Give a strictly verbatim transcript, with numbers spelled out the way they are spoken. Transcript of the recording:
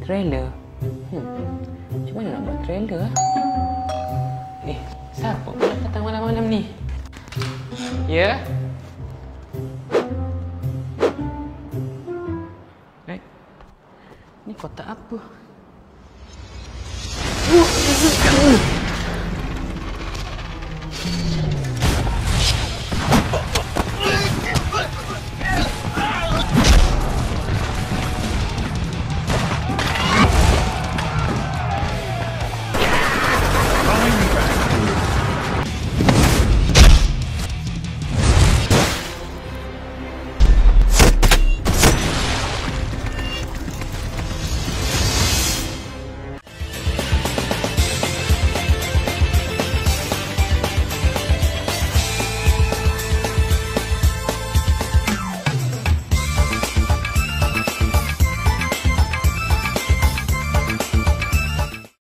trailer. Hmm. Macam mana nak buat trailer? Eh, siapa pula datang malam-malam ni? Ya? Eh, ni kotak apa? Uh,